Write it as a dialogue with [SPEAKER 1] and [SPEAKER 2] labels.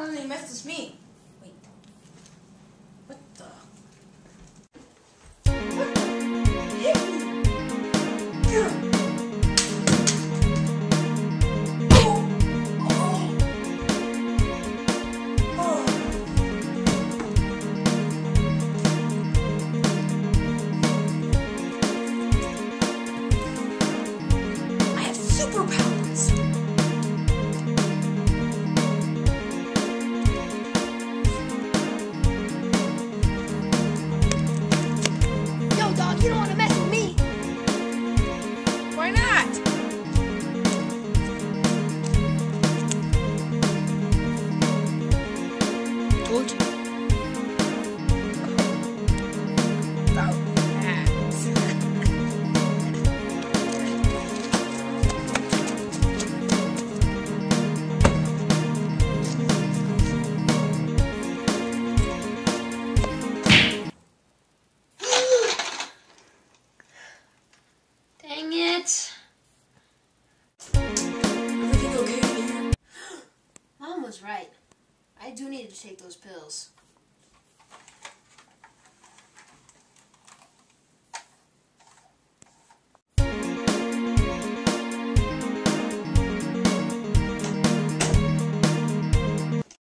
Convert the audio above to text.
[SPEAKER 1] and then he messes me. Wait. What the? What the? Hit me! Yeah. Superpowers!
[SPEAKER 2] Yo, dog, you don't want to mess with me.
[SPEAKER 1] Why not?
[SPEAKER 2] Told you. Dang it.
[SPEAKER 1] Everything okay in here?
[SPEAKER 2] Mom was right. I do need to take those pills.